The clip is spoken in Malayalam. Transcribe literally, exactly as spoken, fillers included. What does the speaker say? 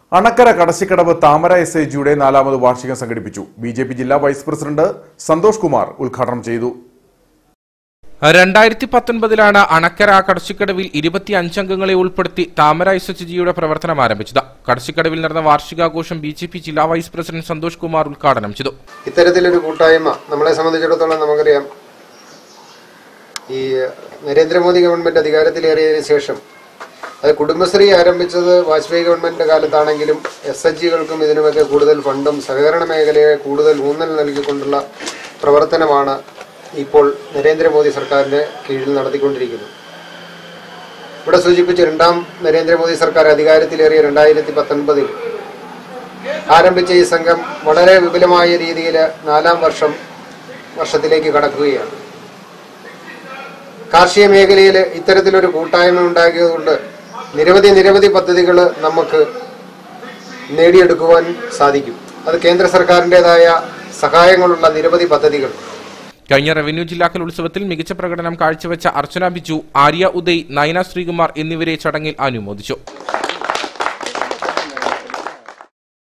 അണക്കര കടശിക്കടവ് താമര എസ് ഐ ജിയുടെ നാലാമത് വാർഷികം സംഘടിപ്പിച്ചു. ബി ജെ പി ജില്ലാ വൈസ് പ്രസിഡന്റ് സന്തോഷ് കുമാർ ഉദ്ഘാടനം ചെയ്തു. രണ്ടായിരത്തി പത്തൊൻപതിലാണ് അണക്കര കടശിക്കടവിൽ ഇരുപത്തി അഞ്ചംഗങ്ങളെ ഉൾപ്പെടുത്തി താമര എസ് എച്ച് ജിയുടെ പ്രവർത്തനം ആരംഭിച്ചത്. കടശിക്കടവിൽ നടന്ന വാർഷികാഘോഷം ബി ജെ പി ജില്ലാ വൈസ് പ്രസിഡന്റ് സന്തോഷ് കുമാർ ഉദ്ഘാടനം ചെയ്തു. ഇത്തരത്തിലൊരു കൂട്ടായ്മ നമ്മളെ സംബന്ധിച്ചിടത്തോളം നമുക്കറിയാം, ഈ നരേന്ദ്രമോദി ഗവൺമെന്റ് അധികാരത്തിലേറിയതിനു ശേഷം അത് കുടുംബശ്രീ ആരംഭിച്ചത് വാജ്പേയി ഗവൺമെന്റിന്റെ കാലത്താണെങ്കിലും എസ് എച്ച് ജികൾക്കും ഇതിനുമൊക്കെ കൂടുതൽ ഫണ്ടും സഹകരണ മേഖലയെ കൂടുതൽ ഊന്നൽ നൽകിക്കൊണ്ടുള്ള പ്രവർത്തനമാണ് ഇപ്പോൾ നരേന്ദ്രമോദി സർക്കാരിന്റെ കീഴിൽ നടത്തിക്കൊണ്ടിരിക്കുന്നത്. ഇവിടെ സൂചിപ്പിച്ച രണ്ടാം നരേന്ദ്രമോദി സർക്കാർ അധികാരത്തിലേറിയ രണ്ടായിരത്തി പത്തൊൻപതിൽ ആരംഭിച്ച ഈ സംഘം വളരെ വിപുലമായ രീതിയിൽ നാലാം വർഷം വർഷത്തിലേക്ക് കടക്കുകയാണ്. കാർഷിക മേഖലയിൽ ഇത്തരത്തിലൊരു കൂട്ടായ്മ ഉണ്ടാക്കിയതുകൊണ്ട് നിരവധി നിരവധി പദ്ധതികൾ നമുക്ക് നേടിയെടുക്കുവാൻ സാധിക്കും. അത് കേന്ദ്ര സർക്കാരിൻ്റെതായ സഹായങ്ങളുള്ള നിരവധി പദ്ധതികൾ. കഴിഞ്ഞ റവന്യൂ ജില്ലാ കലോത്സവത്തിൽ മികച്ച പ്രകടനം കാഴ്ചവെച്ച അർച്ചന ബിജു, ആര്യ ഉദയ്, നയന ശ്രീകുമാർ എന്നിവരെ ചടങ്ങിൽ അനുമോദിച്ചു.